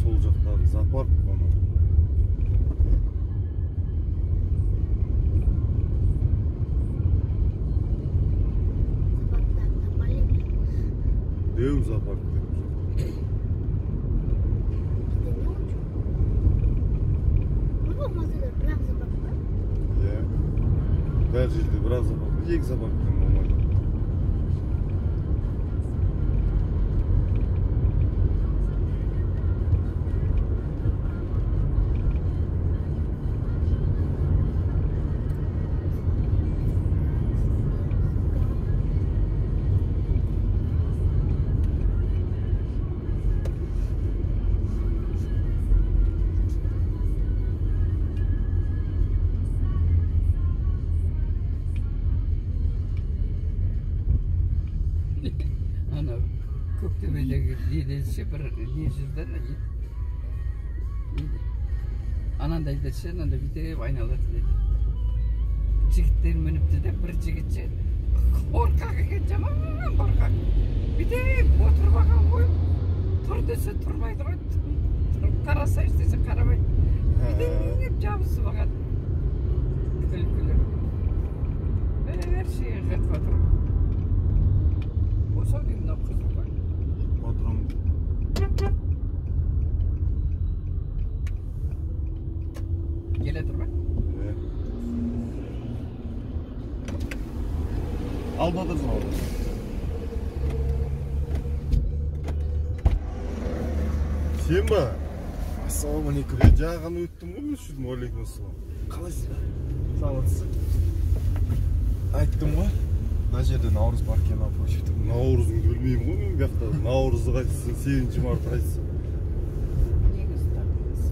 сол жақтағы зоопарк оны. Деу зоопарк деп жүр. Иә. Бәр жерде біраз зоопарк, екі зоопарктен болмайды. Ана Көктөбедегі неденше бір не жүрден анандай десе анандай бүйтіп айналады дейді. Жігіттер мініпті де бір жігітше қорқақ екен, жаман қорқақ. Бүйтіп отырып алған қойып, тұр десе тұрмайды ғой, қарасайшы десе қарамайды. Бүйтіп жабысып алған. Күлкілі. Әр шейін қатып отыр. Осау деймін мынау қызыл ғой. Отырам. Келе тұр ма? Ал батырсың ал. Сен ба? Ассалаумалейкум. Жағаны өттім ғой мен сөйтім. Уалейкум ассалам. Қалайсыз? Саламатсыз? Айттым ғой. Мына жерде Наурыз бар екен алып өшіпті. Наурызыңды білмеймін ғой мен бұяқта. Наурызды қайтсың, 8 март қайтсың. Негіз тартыңыз.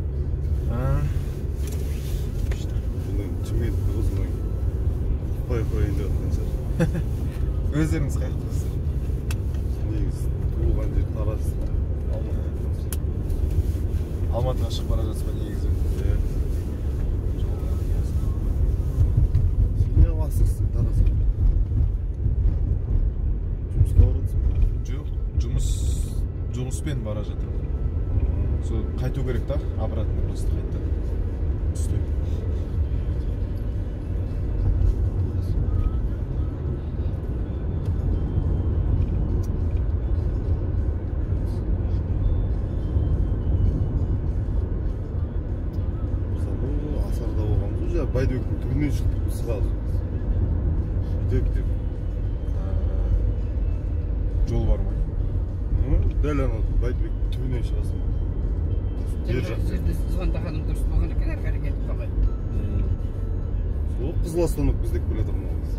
Бұның Чименті қызының ұқпай қойын деп жатқан шығар. Өздеріңіз қайттыңыздар? Негіз туылған жер Тараз. Алматыға шығып бара жатсыз ба негізі? Иә. Сен не қыласың Таразға? Жұмысқа баратсың ба? Жоқ, жұмыспен бара жатырмын. Сол қайту керек та, обратно просто қайтты. Түсте. Асарда болғанбыз ғой, Байдыбектің түбінен шықтық біз қазір. Бүйтіп деп. Жол бар ма? Дәл ана Байдыбектің түбінен шығасың. Бер жақта. Жерде звондағаным дұрыс болған екен, әрі қарай кетіп қалмайды. Сол Қызыл Астанок біз деп келе жатырмыз.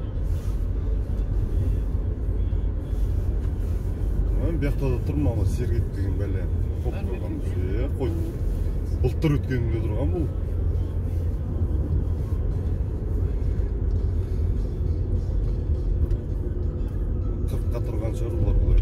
Мен бұяқта да тұрмын, ана Сергек деген бәле. Қоп қойғанбыз. Қой. Былтыр өткенімде тұрған бұл. Қырыққа тұрған шығар олар бұлар.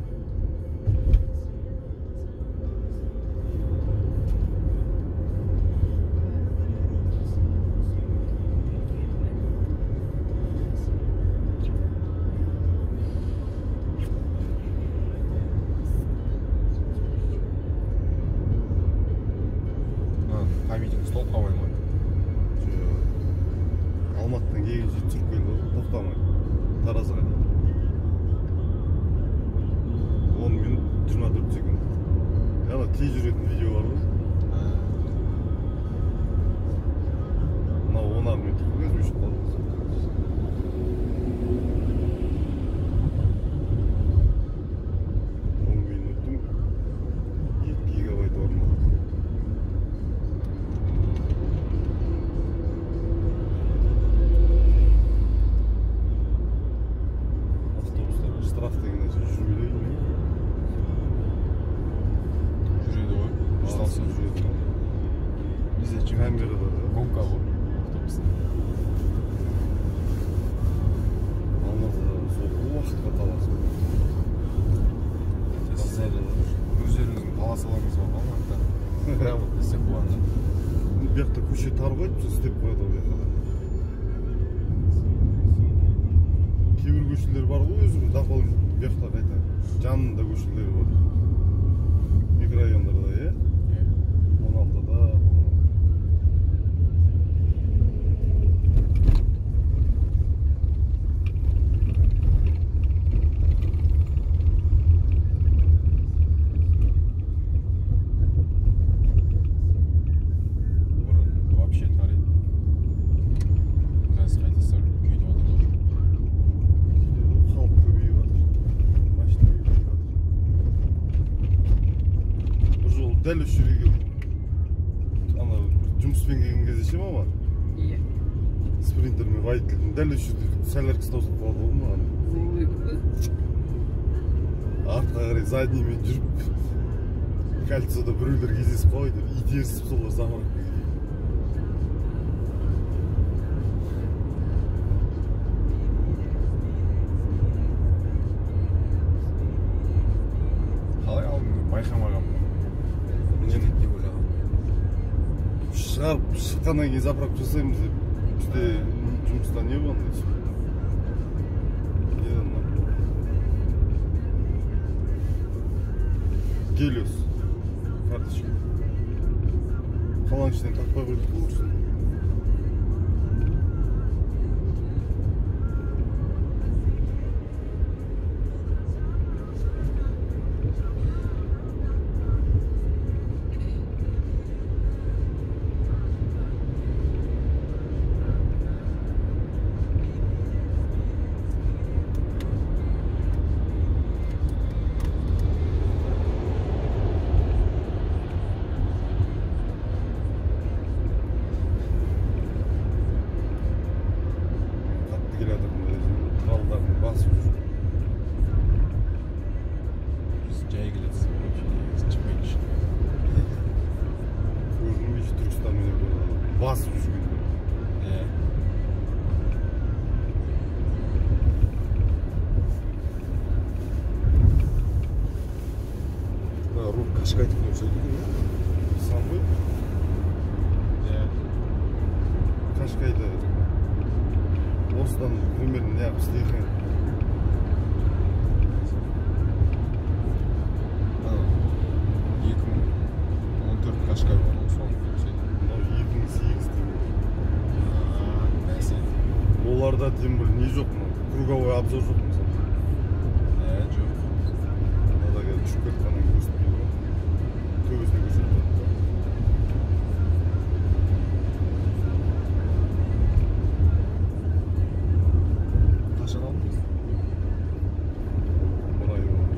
Памятник стол қалай ма? Алматыдан кейін жетіп жүріп келді, тоқтамай. Таразға дейін. 10 минут 24 секунд. Яна тез жүретін видео бар ғой. Мына 10 минут өтіп қалды. 10 минуттың 2 гигабайт орны. Штраф деген нәрсе жүрмейді ме? Жүреді ғой. Ұсталса жүреді ғой. Бізде камера бар. Гонка ғой. Автобуста. Алматыда сол уақытқа таласып. Өздеріңіздің таласаларыңыз бар Алматыда. Прямо істеп қойғанда. Бұяқта көше тар ғой, біз істеп қойды ол бұяқта. Кейбір көшелер бар ғой өзі, дополнительно бұяқта қайта. Жанында көшелер бар. Микрорайондарда, иә? дәл осы жерге ана жұмыспен келген кезде ше мама Иә. спринтермен водительдің дәл осы жерде соляркасы таусылып қалды ғой маған. Артқа қарай задниймен жүріп кольцода біреулер кездесіп қалайды итерісіп солар самарып қалай алдың байқамағанмын деп ойлағам. Шығарып шыққаннан кейін заправка жасаймыз деп бізде жұмыста не болған Гелиос карточка қаланың ішінен тақпай қойдық қой орсын. Жай келесіз шықпайын үшін көрдім Түркістанмен басып жүрген. руль Қашқайдікі ұқсайды екен Сан ғой? Қашқайды осыдан примерно неғып істеген 2014 Қашқай болған соны ұқсайды. 2008 оларда тем более не жоқ, круговой обзор жоқ мысалы. Жоқ. Надо келіп үшіп кетқаннан көрсетпейді ғой. Төбесіне көрсетіп тұрады. Қашан алдыңыз? Бір ай болды.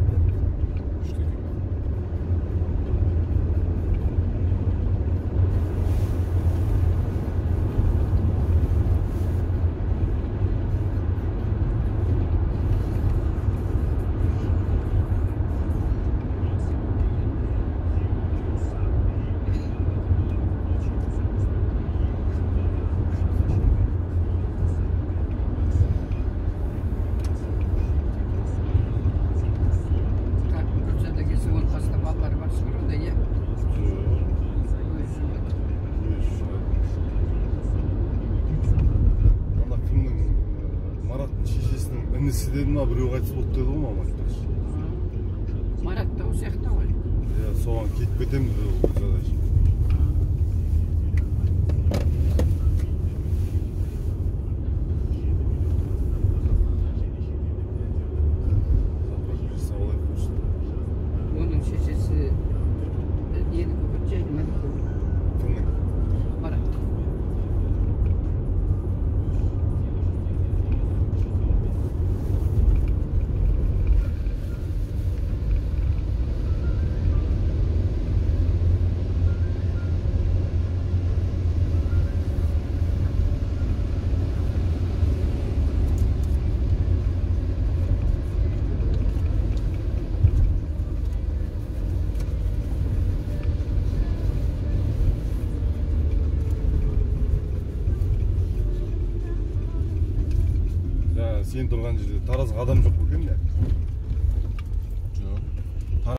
інісі деді ма біреу қайтыс болды деді ғой мама айтпақшы. Марат та осы жақта ғой. Иә, соған кетіп кетеміз деді ол задача. Оның шешесі нені көрген жайды ма? Кімнің? Марат. Сен тұрған жерде таразға адам жоқ екен де.